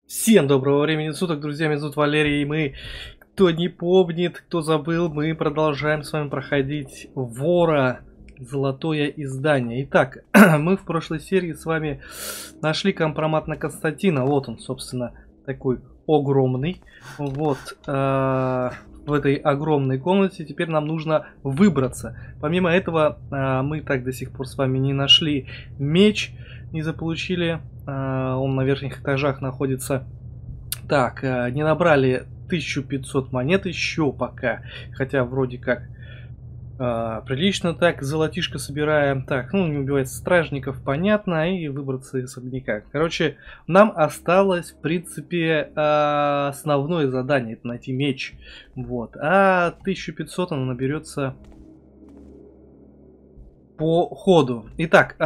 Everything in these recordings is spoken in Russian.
Всем доброго времени суток, друзья, меня зовут Валерий, и мы, кто не помнит, кто забыл, мы продолжаем с вами проходить Вора, золотое издание. Итак, мы в прошлой серии с вами нашли компромат на Константина, вот он, собственно, такой огромный, вот, в этой огромной комнате теперь нам нужно выбраться. Помимо этого, мы так до сих пор с вами не нашли меч, не заполучили. Он на верхних этажах находится. Так, не набрали 1500 монет еще пока. Хотя вроде как прилично так. Золотишко собираем. Так, ну не убивать стражников, понятно. И выбраться из особняка. Короче, нам осталось, в принципе, основное задание. Это найти меч. Вот. А 1500 оно наберется по ходу. Итак,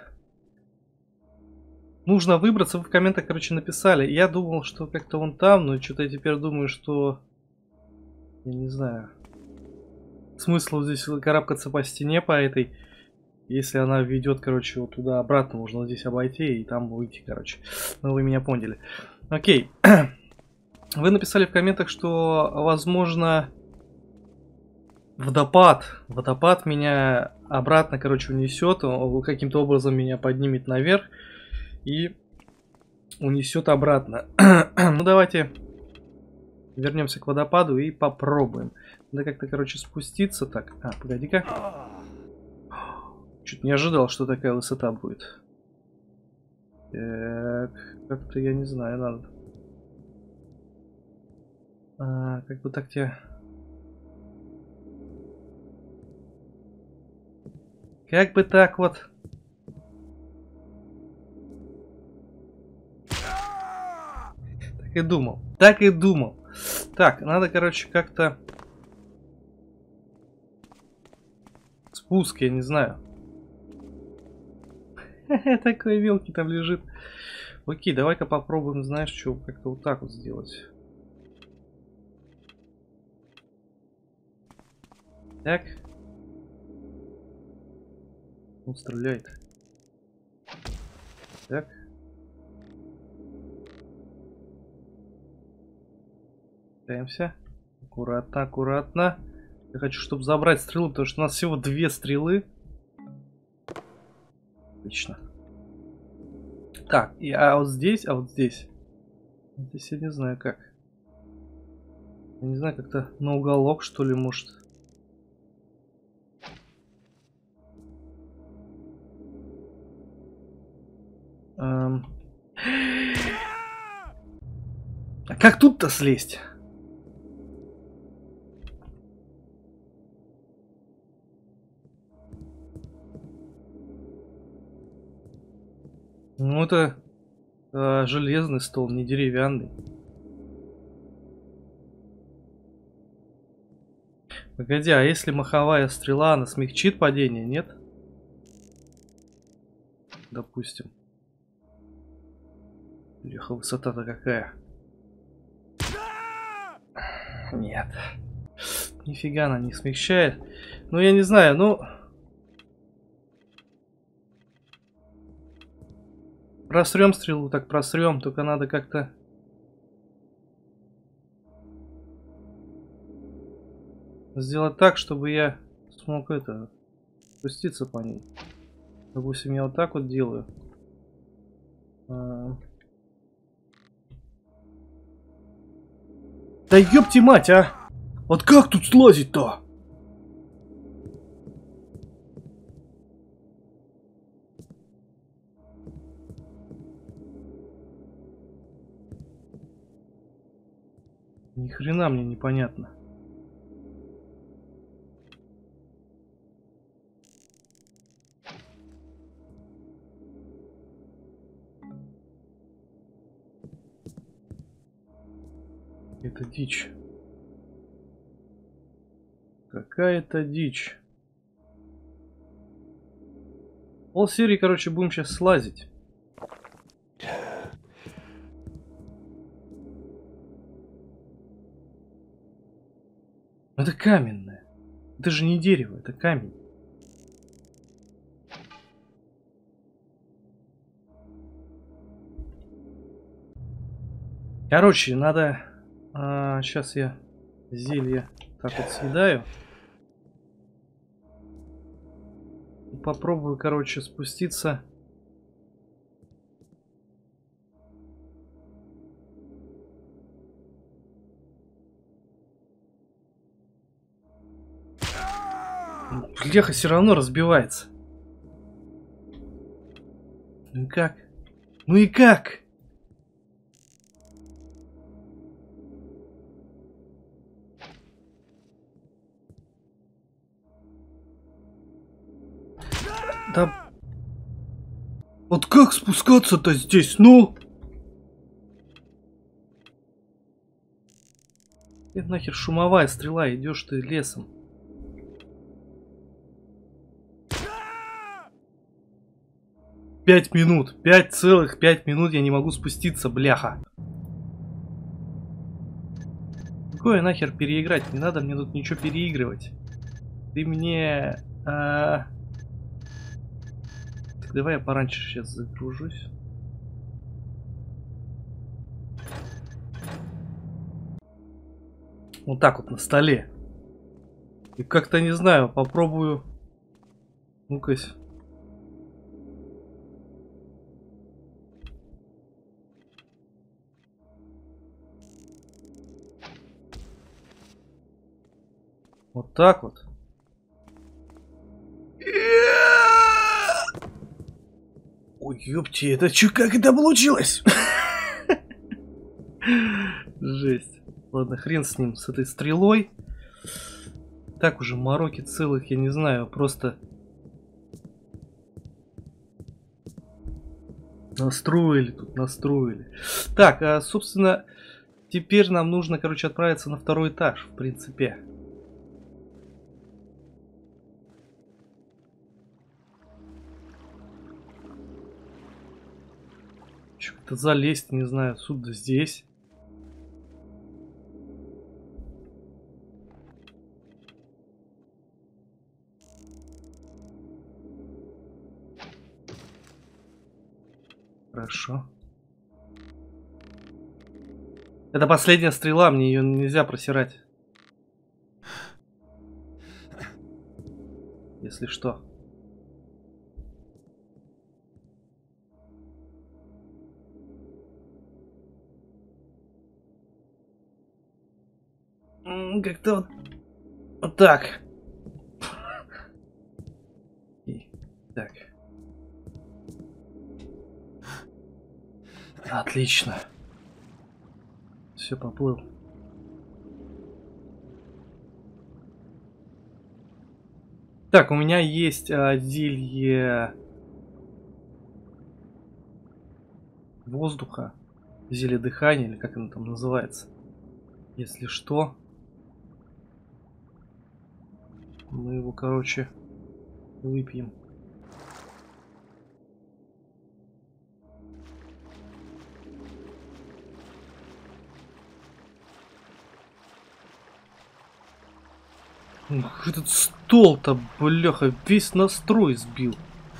нужно выбраться. Вы в комментах, короче, написали. Я думал, что как-то вон там, но что-то я теперь думаю, что... Я не знаю. Смысл здесь карабкаться по стене по этой. Если она ведет, короче, вот туда-обратно, можно здесь обойти и там выйти, короче. Ну, вы меня поняли. Окей. Вы написали в комментах, что, возможно, водопад. Водопад меня обратно, короче, унесет. Он каким-то образом меня поднимет наверх. И унесет обратно. Ну, давайте вернемся к водопаду и попробуем. Надо как-то, короче, спуститься. Так, погоди-ка. Чуть не ожидал, что такая высота будет. Так, как-то я не знаю, надо. Как бы так тебя... Как бы так вот... Так и думал. Так и думал. Так, надо, короче, как-то... Спуск, я не знаю. Такой мелкий там лежит. Окей, давай-ка попробуем, знаешь, что, как-то вот так вот сделать. Так. Он стреляет. Так. Пытаемся. Аккуратно, аккуратно. Я хочу, чтобы забрать стрелу, потому что у нас всего 2 стрелы. Отлично. Так, вот здесь, а вот здесь. Здесь я не знаю как. Я не знаю, как-то на уголок, что ли, может. А как тут-то слезть? Ну, это железный стол, не деревянный. Погоди, а если маховая стрела, она смягчит падение, нет? Допустим. Леха, высота-то какая? Нет. Нифига она не смягчает. Ну, я не знаю, ну... Просрем стрелу, так просрем, только надо как-то... Сделать так, чтобы я смог это... Спуститься по ней. Допустим, я вот так вот делаю. Да ёпти мать, а! Вот как тут слазить-то? Ни хрена мне непонятно. Это дичь. Какая-то дичь. Пол серии, короче, будем сейчас слазить. Это каменное. Это же не дерево, это камень. Короче, надо... сейчас я зелье так вот съедаю. И попробую, короче, спуститься. Бляха, все равно разбивается. Ну и как? Ну и как? Да... Вот как спускаться-то здесь? Ну? Это нахер шумовая стрела, идешь ты лесом. Пять минут. 5,5 минут я не могу спуститься, бляха. Какое нахер переиграть? Не надо мне тут ничего переигрывать. Ты мне... Так, давай я пораньше сейчас загружусь. Вот так вот на столе. И как-то не знаю, попробую. Ну-ка. Вот так вот. Ой, ёпти, это чё, как это получилось? Жесть. Ладно, хрен с ним, с этой стрелой. Так уже мороки целых, я не знаю, просто... Настроили тут, настроили. Так, собственно, теперь нам нужно, короче, отправиться на второй этаж, в принципе. Что-то залезть, не знаю, отсюда здесь. Хорошо. Это последняя стрела, мне ее нельзя просирать. Если что. Как-то вот так. Так. Отлично. Все, поплыл. Так, у меня есть зелье воздуха, зелье дыхания, или как оно там называется. Если что, мы его, короче, выпьем. Этот стол-то, бляха, весь настрой сбил.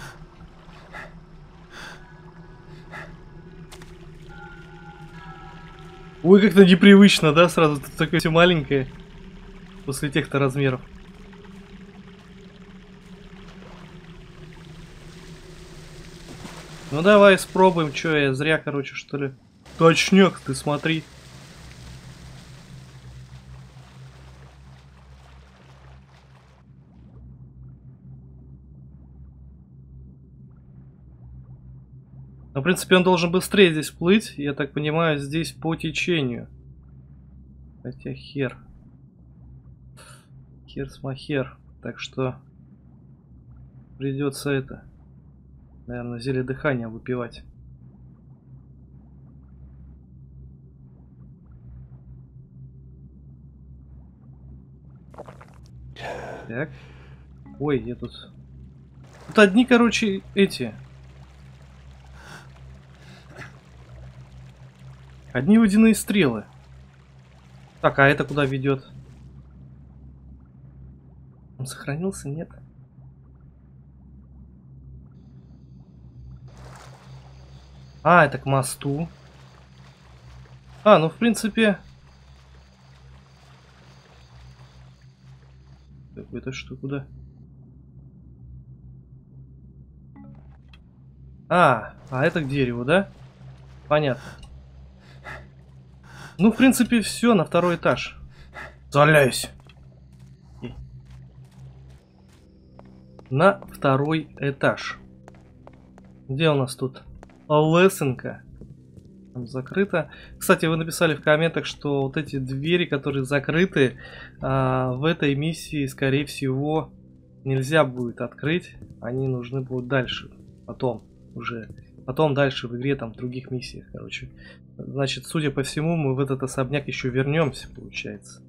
Ой, как-то непривычно, да, сразу тут такое все маленькое. После тех-то размеров. Ну давай спробуем, что я зря, короче, что ли. Точняк, ты смотри. Ну, в принципе, он должен быстрее здесь плыть. Я так понимаю, здесь по течению. Хотя хер. Хер-смахер. Так что придется это, наверное, зелье дыхания выпивать. Так. Ой, я тут... Тут одни, короче, эти... Одни водяные стрелы. Так, а это куда ведет? Он сохранился? Нет. А, это к мосту. А, ну в принципе... Это что, куда? А это к дереву, да? Понятно. Ну, в принципе, все, на второй этаж. Заляюсь. На второй этаж. Где у нас тут? Лесенка. Там закрыто. Кстати, вы написали в комментах, что вот эти двери, которые закрыты, в этой миссии, скорее всего, нельзя будет открыть. Они нужны будут дальше. Потом уже. Потом дальше в игре, там, в других миссиях, короче. Значит, судя по всему, мы в этот особняк еще вернемся, получается.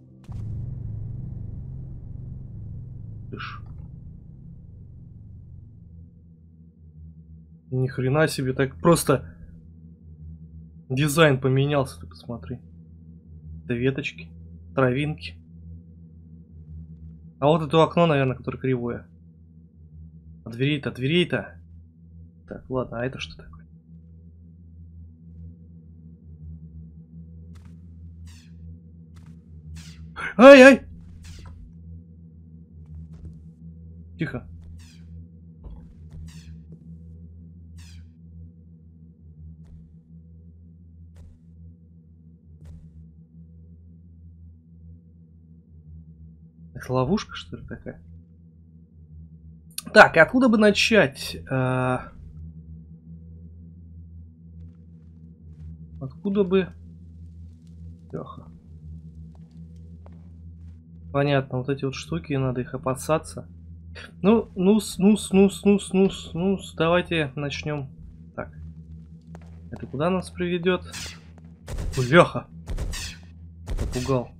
Ни хрена себе, так просто дизайн поменялся, ты посмотри. Это веточки, травинки. А вот это окно, наверное, которое кривое. А дверей-то, дверей-то. Так, ладно, а это что такое? Ай-ай! Тихо. Это ловушка, что ли, такая? Так, откуда бы начать? Откуда бы... Леха. Понятно, вот эти вот штуки, надо их опасаться. Ну, давайте начнем. Так. Это куда нас приведет? Леха. Напугал.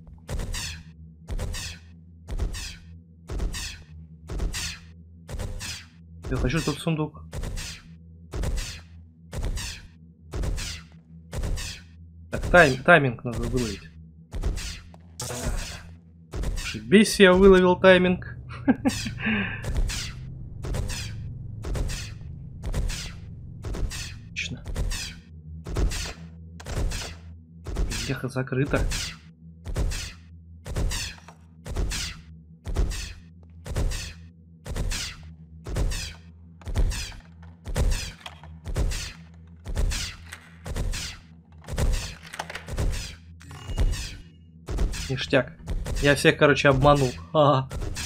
Я хочу тот сундук. Так, тайминг надо выловить. Ошибись, я выловил тайминг. Отлично. Леха закрыто. Ништяк. Я всех, короче, обманул. Ага.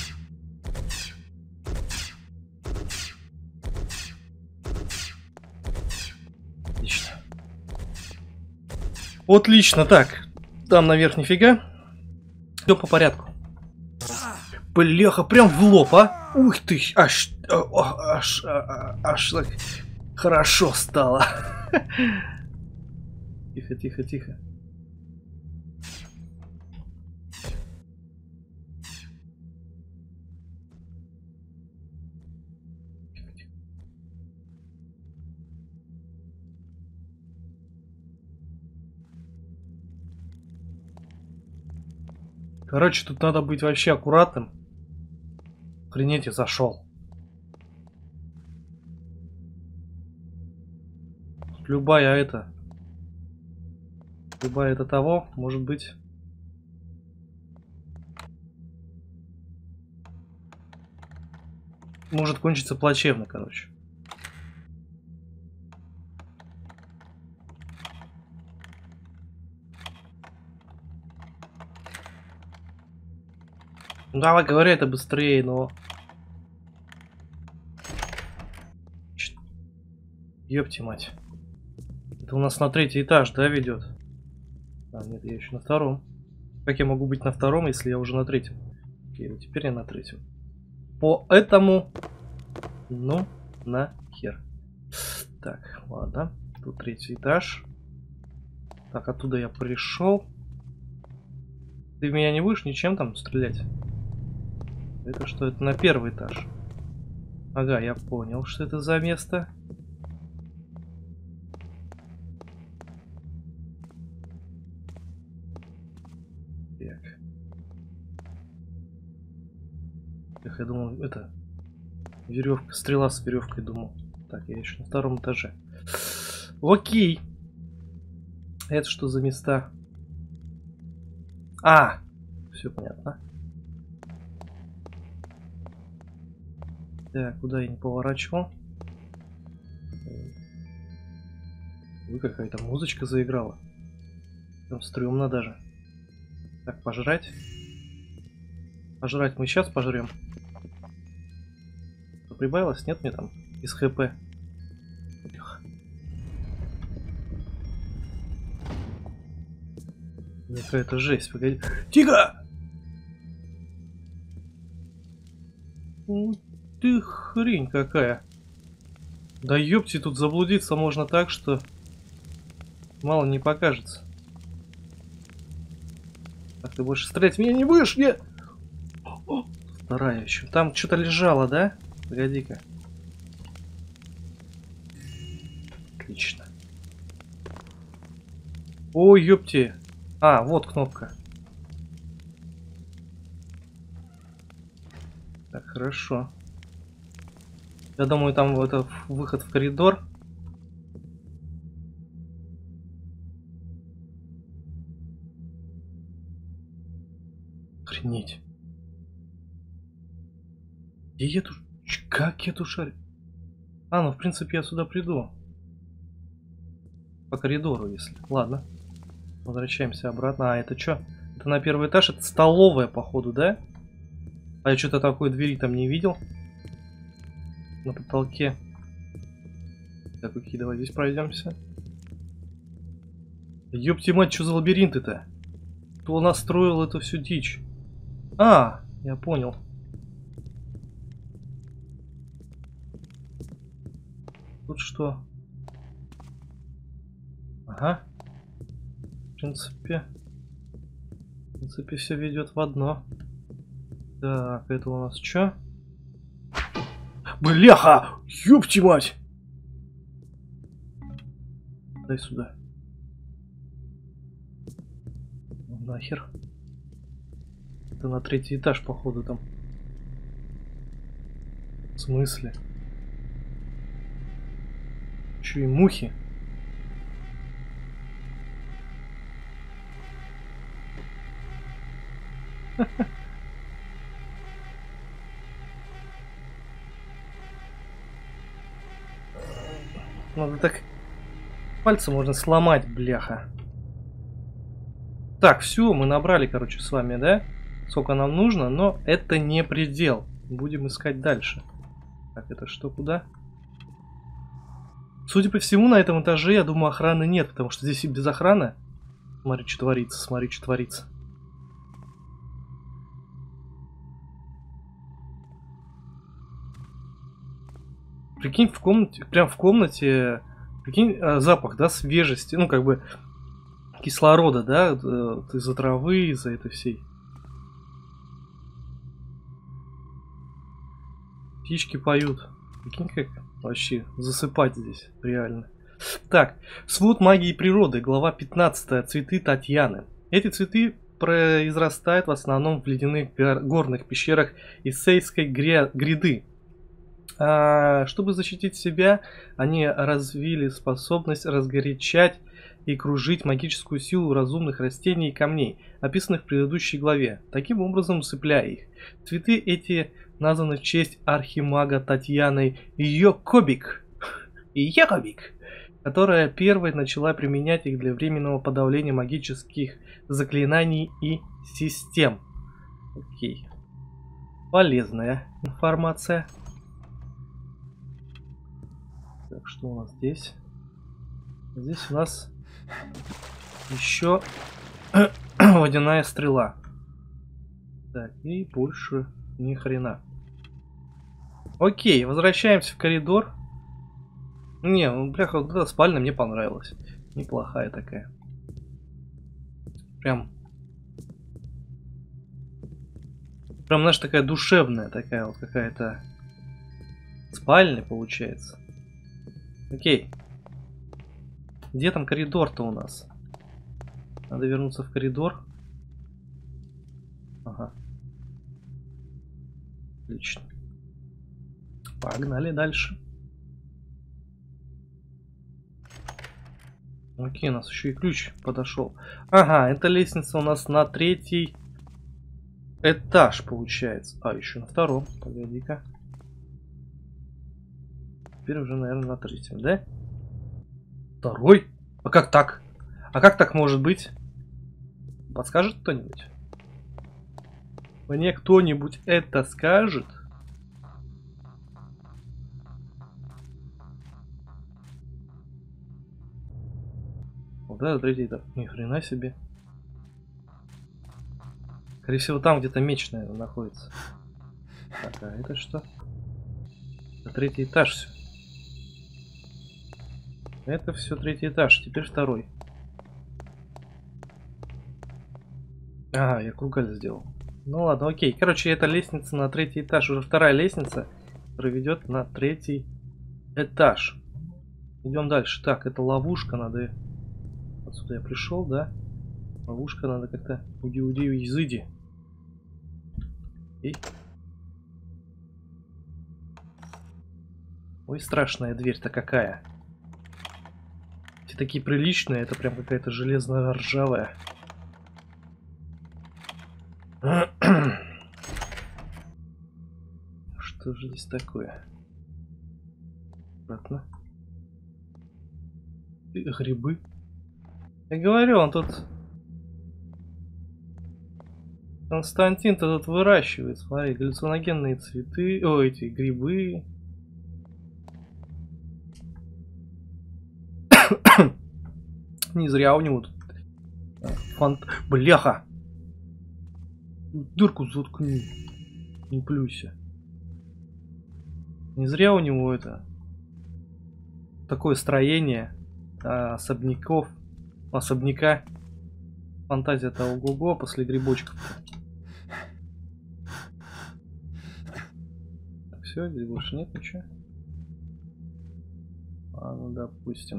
Отлично. Отлично, так. Там наверх нифига. Все по порядку. Бляха, прям в лоб, а? Ух ты, аж так хорошо стало. Тихо, тихо, тихо. Короче, тут надо быть вообще аккуратным. Охренеть, я зашел. Любая это того, может быть. Может кончиться плачевно, короче. Ну, давай, говори это быстрее, но... Ёпти мать. Это у нас на 3-й этаж, да, ведет? А, нет, я еще на 2-м. Как я могу быть на 2-м, если я уже на 3-м? Окей, вот теперь я на 3-м. Поэтому... Ну, нахер. Так, ладно. Тут 3-й этаж. Так, оттуда я пришел. Ты в меня не будешь ничем там стрелять? Это что? Это на 1-й этаж. Ага, я понял, что это за место. Так. Эх, я думал, это... Веревка, стрела с веревкой, думал. Так, я еще на 2-м этаже. Окей. Это что за места? А! Все понятно. Так, куда я не поворачивал? Ой, какая-то музычка заиграла. Там стрёмно даже. Так, пожрать. Пожрать мы сейчас пожрем. Что, прибавилось? Нет мне там из ХП? Тихо. Какая-то жесть, погоди. Тихо! Ты хрень какая. Да ёпти, тут заблудиться можно так, что мало не покажется. Так, ты больше стрелять в меня не будешь? Нет! Вторая еще. Там что-то лежало, да? Погоди-ка. Отлично. Ой, ёпти. А, вот кнопка. Так, хорошо. Я думаю, там это выход в коридор. Охренеть. Где я тут? Как я тут шарю? А, ну в принципе я сюда приду. По коридору, если. Ладно. Возвращаемся обратно. А, это что? Это на первый этаж? Это столовая, походу, да? А я что-то такой двери там не видел. На потолке. Так, окей, давай здесь пройдемся. Ёпти мать, что за лабиринты-то? Кто настроил эту всю дичь? А, я понял. Тут что? Ага. В принципе все ведет в одно. Так, это у нас что? Бляха! Ёпти мать! Дай сюда. Ну, нахер. Это на третий этаж, походу, там. В смысле? Чё и мухи? Надо так... Пальцы можно сломать, бляха. Так, все, мы набрали, короче, с вами, да? Сколько нам нужно, но это не предел. Будем искать дальше. Так, это что, куда? Судя по всему, на этом этаже, я думаю, охраны нет, потому что здесь и без охраны. Смотри, что творится, смотри, что творится. Прикинь, в комнате, прям в комнате, прикинь, запах, да, свежести, ну, как бы, кислорода, да, из-за травы, из-за этой всей. Птички поют. Прикинь, как вообще засыпать здесь, реально. Так, свод магии природы, глава 15, цветы Татьяны. Эти цветы произрастают в основном в ледяных горных пещерах Исейской гряды. Чтобы защитить себя, они развили способность разгорячать и кружить магическую силу разумных растений и камней, описанных в предыдущей главе, таким образом усыпляя их. Цветы эти названы в честь архимага Татьяны Йокобик, которая первой начала применять их для временного подавления магических заклинаний и систем. Окей. Полезная информация. Так, что у нас здесь? Здесь у нас еще водяная стрела. Так, и больше ни хрена. Окей, возвращаемся в коридор. Не, ну, бляха, вот эта спальня мне понравилась. Неплохая такая. Прям, знаешь, такая душевная, такая вот какая-то спальня получается. Окей. Где там коридор-то у нас? Надо вернуться в коридор. Ага. Отлично. Погнали дальше. Окей, у нас еще и ключ подошел. Ага, эта лестница у нас на 3-й этаж получается. А, еще на 2-м. Погоди-ка. Теперь уже, наверное, на 3-м, да? 2-й? А как так? А как так может быть? Подскажет кто-нибудь? Мне кто-нибудь это скажет? Вот это 3-й этаж. Ни хрена себе. Скорее всего, там где-то меч, наверное, находится. Так, а это что? Это 3-й этаж все. Это все 3-й этаж, теперь 2-й. Ага, я кругаль сделал. Ну ладно, окей. Короче, эта лестница на 3-й этаж. Уже 2-я лестница проведет на 3-й этаж. Идем дальше. Так, это ловушка, надо... Отсюда я пришел, да? Ловушка, надо как-то... Уди-уди, изыди. Окей. Ой, страшная дверь-то какая. Все такие приличные, это прям какая-то железно-ржавая. Что же здесь такое? Обратно. Грибы. Я говорю, он тут... Константин-то тут выращивает, смотри, галлюциногенные цветы. О, эти грибы. Не зря у него тут Бляха! Дырку заткни. Не плюйся. Не зря у него это... Такое строение особняков. Особняка. Фантазия-то ого-го после грибочков. Все, здесь больше нет ничего. Ну допустим.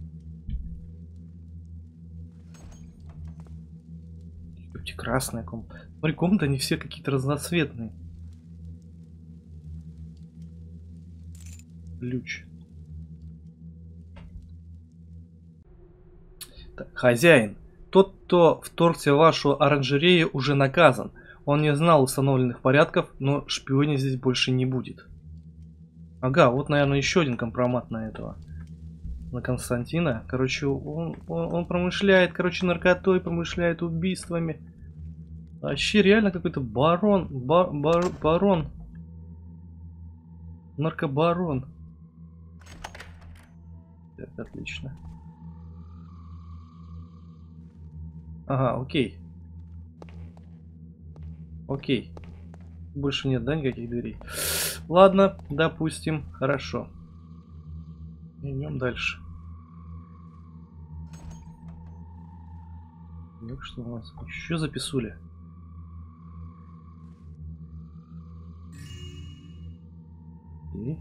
Ёпте, красная комната. Смотри, комнаты они все какие-то разноцветные. Ключ. Так, хозяин. Тот, кто вторгся в вашу оранжерею, уже наказан. Он не знал установленных порядков, но шпионить здесь больше не будет. Ага, вот, наверное, еще один компромат на этого. На Константина. Короче, он промышляет, короче, наркотой, промышляет убийствами. Вообще реально какой-то барон. Барон. Наркобарон. Так, отлично. Ага, окей. Окей. Больше нет, да, никаких дверей? Ладно, допустим. Хорошо. Идем дальше. Ну что у нас? Еще за писуля? И...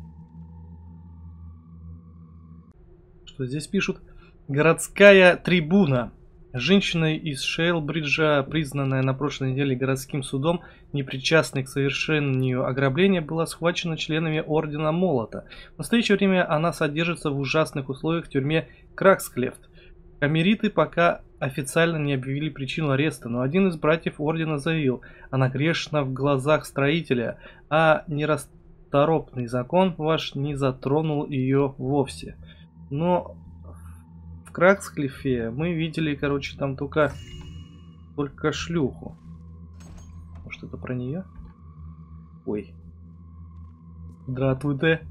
Что здесь пишут? Городская трибуна. Женщина из Шейлбриджа, признанная на прошлой неделе городским судом, непричастной к совершению ограбления, была схвачена членами Ордена Молота. В настоящее время она содержится в ужасных условиях в тюрьме Краксклефт. Камериты пока официально не объявили причину ареста, но один из братьев Ордена заявил, она грешна в глазах строителя, а нерасторопный закон ваш не затронул ее вовсе. Но... В Краксклифе мы видели, короче, там только шлюху. Может, это про нее? Ой. Здравствуйте.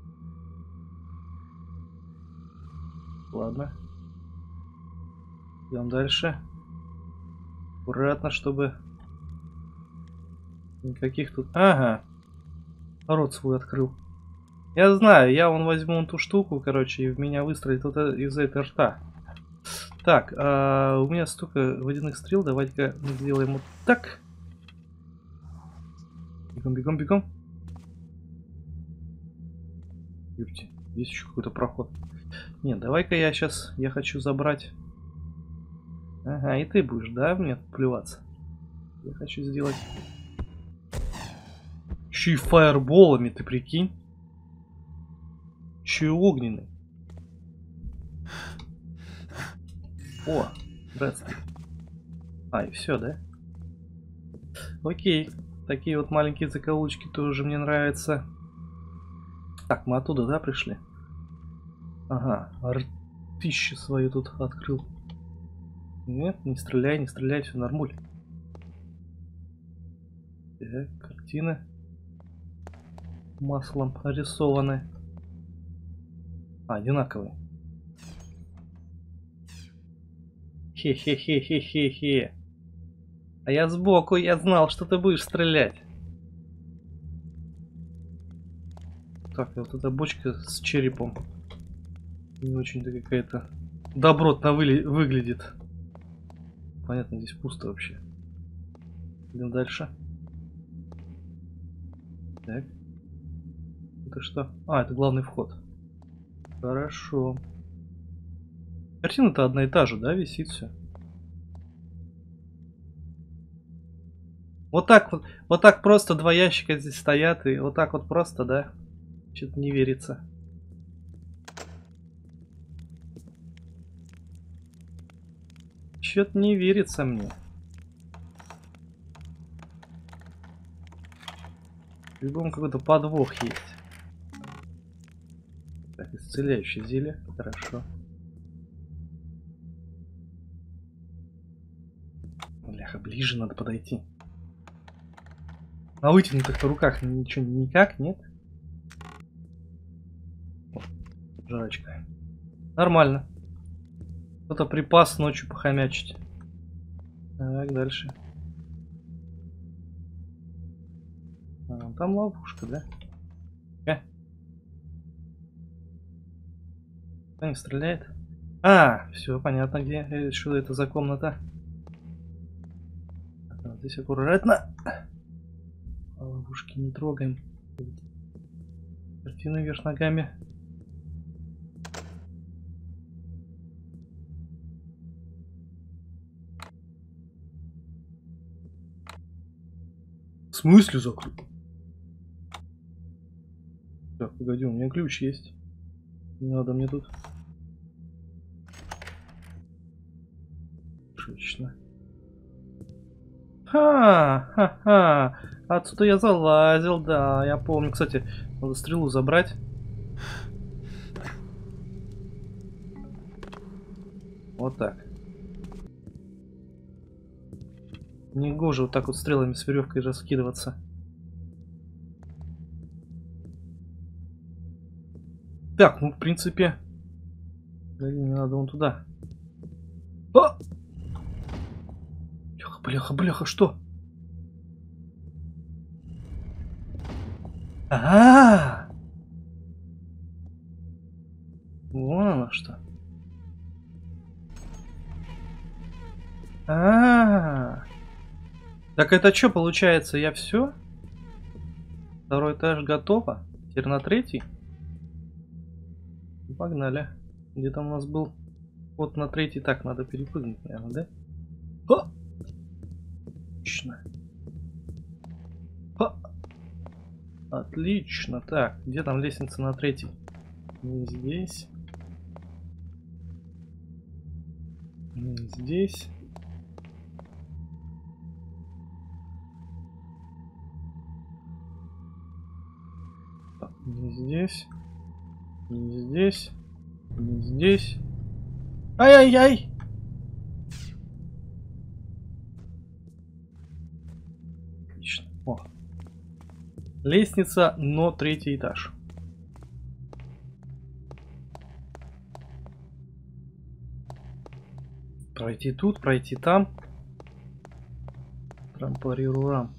Ладно. Идем дальше. Аккуратно, чтобы никаких тут... Ага. Рот свой открыл. Я знаю, я вон возьму ту штуку, короче, и в меня выстрелит вот из этой рта. Так, у меня столько водяных стрел, давайте-ка мы сделаем вот так. Бегом, бегом, бегом. Ёпти, здесь еще какой-то проход. Нет, давай-ка я хочу забрать. Ага, и ты будешь, да, мне плеваться? Я хочу сделать... Еще и фаерболами, ты прикинь? Еще и огненный. О, здравствуй. А, и все, да? Окей. Такие вот маленькие закоулочки тоже мне нравятся. Так, мы оттуда, да, пришли? Ага, ртище свою тут открыл. Нет, не стреляй, все нормуль. Так, картины маслом нарисованы. А, одинаковые. Хе-хе-хе-хе-хе-хе. А я сбоку, я знал, что ты будешь стрелять. Так, вот эта бочка с черепом не очень-то какая-то добротно выглядит. Понятно, здесь пусто вообще. Идем дальше. Так. Это что? А, это главный вход. Хорошо. Картина-то одна и та же, да, висит все. Вот так просто два ящика здесь стоят, и вот так вот просто, да? Что-то не верится. Что-то не верится мне. В любом какой-то подвох есть. Так, исцеляющее зелье. Хорошо. Бляха, ближе надо подойти. На вытянутых руках ничего никак, нет? О, жрачка. Нормально. Кто-то припас ночью похомячить. Так, дальше. А, там ловушка, да? Кто не стреляет? А, все понятно, где. Что это за комната? Так, здесь аккуратно. Ловушки не трогаем. Картина вверх ногами. В смысле закрыл? Так, погоди, у меня ключ есть. Не надо мне тут. Отлично. Ха-ха-ха. Отсюда я залазил, да, я помню. Кстати, надо стрелу забрать. Вот так. Негоже вот так вот стрелами с веревкой раскидываться. Так, ну в принципе... Мне надо вон туда. О! Бляха, бляха, бляха, что? А-а-а! Вон оно что. А-а-а! Так это что получается? Я все? Второй этаж готово? Теперь на третий? Погнали. Где там у нас был? Вот на третий. Так, надо перепрыгнуть, наверное, да? О! Отлично. О! Отлично. Так, где там лестница на третий? Не здесь. Не здесь. Так, не здесь. Не здесь. Не здесь. Ай-яй-яй! Отлично. О. Лестница, но третий этаж. Пройти тут, пройти там. Трампарирурам.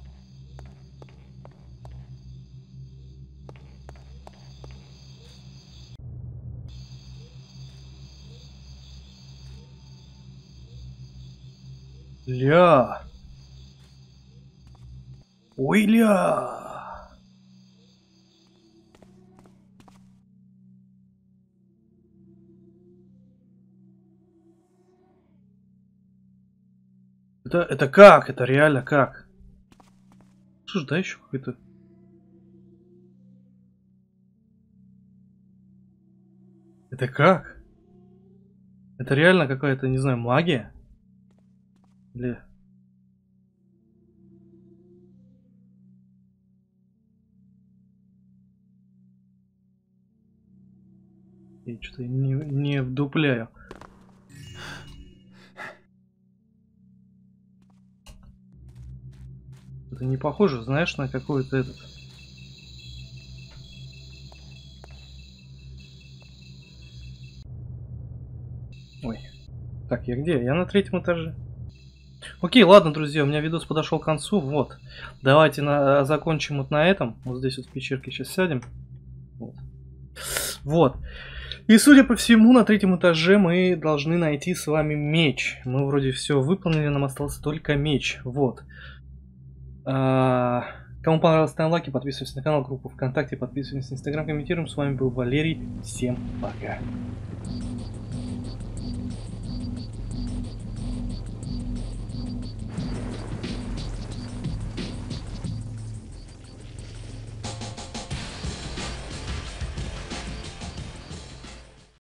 Ля. Ой, ля. Это как? Это реально как? Что ж, да, еще какой-то... Это как? Это реально какая-то, не знаю, магия? Или... Я что-то не вдупляю. Это не похоже, знаешь, на какой-то этот... Ой. Так, я где? Я на 3-м этаже. Окей, ладно, друзья, у меня видос подошел к концу. Вот. Давайте закончим вот на этом. Вот здесь вот в пещерке сейчас сядем. Вот. Вот. И судя по всему, на 3-м этаже мы должны найти с вами меч. Мы вроде все выполнили, нам остался только меч. Вот. Кому понравилось, ставим лайки, подписывайтесь на канал, группу ВКонтакте, подписывайтесь на Инстаграм, комментируем. С вами был Валерий. Всем пока.